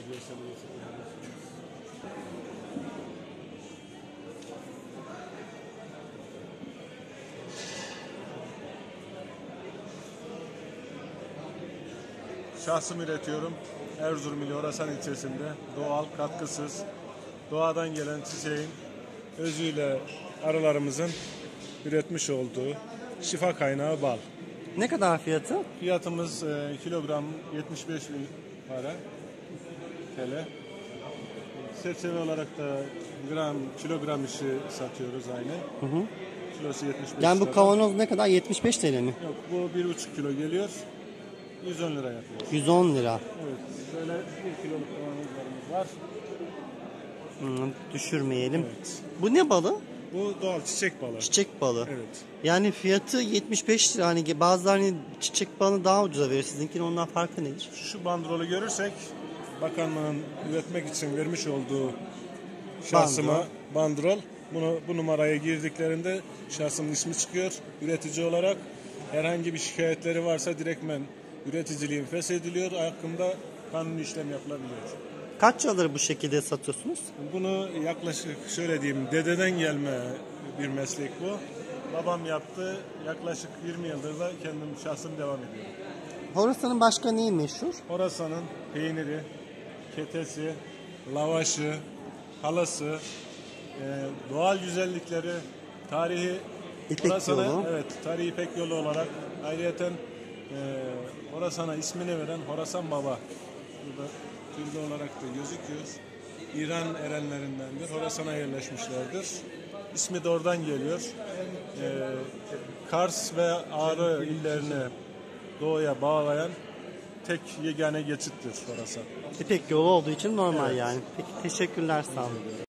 Şahsım üretiyorum. Erzurum ili Orasan ilçesinde doğal, katkısız, doğadan gelen çiçeğin özüyle arılarımızın üretmiş olduğu şifa kaynağı bal. Ne kadar fiyatı? Fiyatımız kilogram 75 bin para TL. Seçeneği olarak da kilogram işi satıyoruz aynı. Kilosu 75 Yani bu lira. kavanoz ne kadar? 75 TL mi? Yok, bu 1,5 kilo geliyor. 110 lira yapıyor. 110 lira. Evet. Böyle 1 kiloluk kavanozlarımız var. Düşürmeyelim. Evet. Bu ne balı? Bu doğal çiçek balı. Çiçek balı. Evet. Yani fiyatı 75 lira. Hani bazıları hani çiçek balını daha ucuza veriyor. Sizinkinin ondan farkı nedir? Şu bandrolü görürsek bakanlığın üretmek için vermiş olduğu şahsıma bandrol. Bu numaraya girdiklerinde şahsımın ismi çıkıyor. Üretici olarak herhangi bir şikayetleri varsa direktmen üreticiliğin feshediliyor. Hakkında kanuni işlem yapılabiliyor. Kaç yıldır bu şekilde satıyorsunuz? Bunu yaklaşık şöyle diyeyim, dededen gelme bir meslek bu. Babam yaptı. Yaklaşık 20 yıldır da kendim şahsım devam ediyorum. Horasan'ın başka neyi meşhur? Horasan'ın peyniri, ketesi, lavaşı, halası, doğal güzellikleri, tarihi İpek yolu. Evet, tarihi İpek yolu olarak ayrıyeten Horasan'a ismini veren Horasan Baba. Burada türbe olarak da gözüküyor. İran erenlerindendir. Horasan'a yerleşmişlerdir. İsmi de oradan geliyor. Kars ve Ağrı illerini doğuya bağlayan tek yegane geçittir Horasan. İpek yolu olduğu için normal Evet. yani. Peki teşekkürler, sağ olun.